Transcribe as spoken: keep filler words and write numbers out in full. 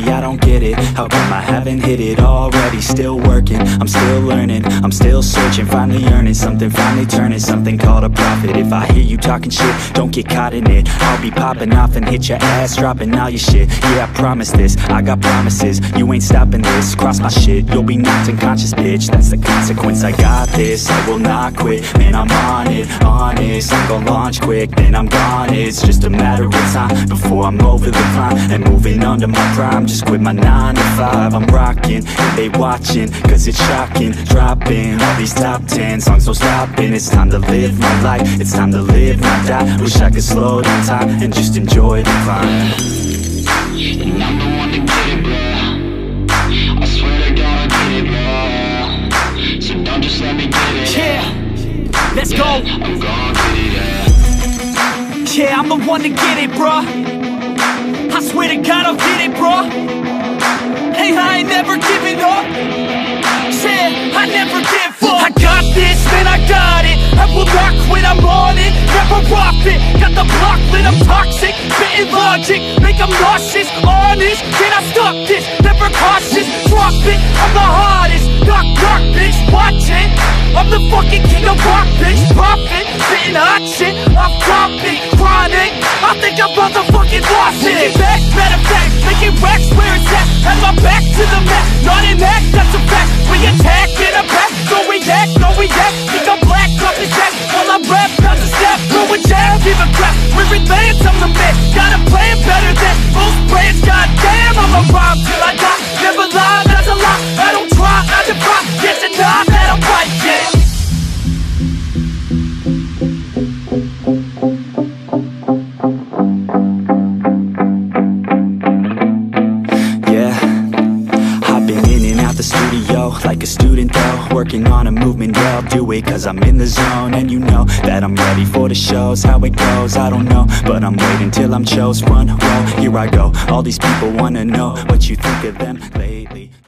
I don't get it. How come I haven't hit it already? Still working, I'm still learning, I'm still searching, finally earning something, finally turning something called a profit. If I hear you talking shit, don't get caught in it. I'll be popping off and hit your ass, dropping all your shit. Yeah, I promise this, I got promises, you ain't stopping this. Cross my shit, you'll be knocked unconscious, bitch. That's the consequence, I got this, I will not quit. Man, I'm on it, honest, I'm gon' launch quick, then I'm gone. It's just a matter of time before I'm over the climb and moving under my prime. Just quit my nine to five, I'm rocking, and they watching, cause it's shocking. Dropping all these top ten songs, no stopping. It's time to live my life, it's time to live, not die. Wish I could slow down time and just enjoy the climb. And I'm the one to get it, bro. I swear to God I get it, bro. So don't just let me get it. Yeah, let's yeah, go. I'm gonna get it, yeah. Yeah, I'm the one to get it, bro. I swear to God I'll get it, bro. Hey, I ain't never giving up. Yeah, I never give up. I got this, man, I got it. I will not quit, I'm on it. Never off it. Got the block lit, I'm toxic. Spitting logic, make them nauseous. Honest, can I stop this? Never cautious, drop it. I'm the hardest. Knock, knock, bitch, watch it. I'm the fucking king of rock, bitch. Profit, spitting hot shit. I'm topic, chronic. I think I'm motherfucking lost it. Making back, matter of fact, making racks where it's at. Have my back to the mat, not an act, that's a fact. We attack in a back, no react, no react. Think I'm black, drop his ass while I rap, bounce a step, throw a jab, give a crap. We're advanced, I'm the man, got a plan better than most brands. Goddamn, I'ma rhyme till I die. Never lie, that's a lie. I don't try, I defy. Can't deny that I'm right, yeah. The studio, like a student though, working on a movement, yeah, I'll do it cause I'm in the zone. And you know that I'm ready for the shows. How it goes, I don't know, but I'm waiting till I'm chose. Front row, here I go. All these people wanna know what you think of them lately.